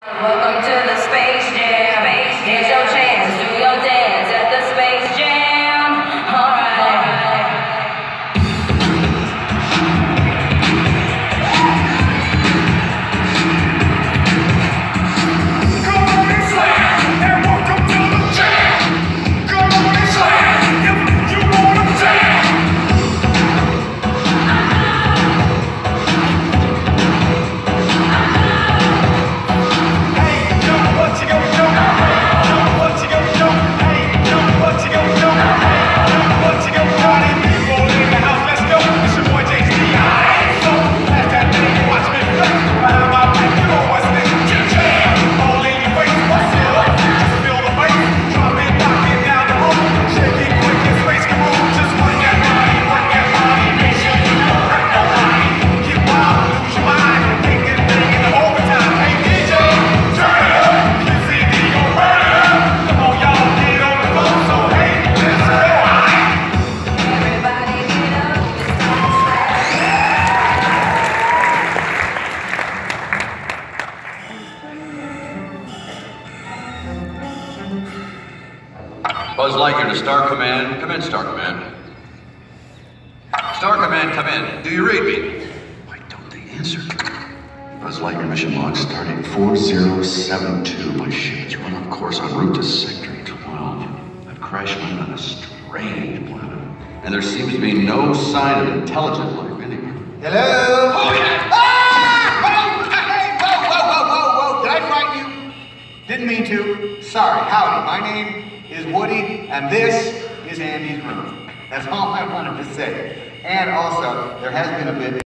Welcome to the Space Jam. Here's your chance. Do your dance at the Space Jam. Alright. Come on and slam, and welcome to the jam. Come on and slam, if you wanna jam. Hey, yo, what you gonna do? Hey, yo, what you gonna do? Hey, yo, what you gonna do? Hey, yo, what you gonna do? Party people in the house, let's go. It's your boy JC. So pass that thing, watch me flex. Behind my back, you know what's next. Jam, all in your face, what's up? Just feel the bass, drop it, knock it down the road. Shake it quick and space can move. Just work that body, make sure you don't hurt nobody. Get wild, lose your mind, take this thing in the overtime. Hey DJ, turn it up, this CD gon' burn it up. Come on y'all, get on the phone, so hey, let's go. Everybody get up. It's time to Buzz Lightyear to Star Command. Come in, Star Command. Star Command, come in. Do you read me? Why don't they answer? Buzz Lightyear mission log starting 4072. My ship is run off course en route to Sector 12. I've crash landed on a strange planet. And there seems to be no sign of intelligent life anywhere. Hello? Oh, yeah! Ah! Hey, whoa. Did I frighten you? Didn't mean to. Sorry. Howdy. My name is Woody, and this is Andy's room. That's all I wanted to say. And also, there has been a bit